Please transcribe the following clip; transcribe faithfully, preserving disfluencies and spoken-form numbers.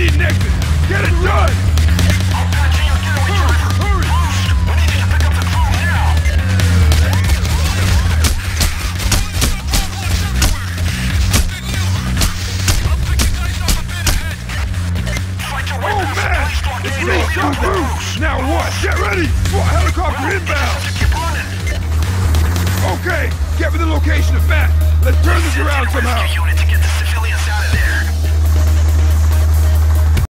need an exit! Get it done! I'll patch you in, getaway driver! Hurry! Boost! We need you to pick up the crew now! Fight your way Oh past the man! police blockade It's and me, we'll get John to the Bruce! boost. Now what? Get ready! What, helicopter Well, you just have inbound! to keep running! Okay, get me the location of Fat. Let's turn this around Rescue somehow. unit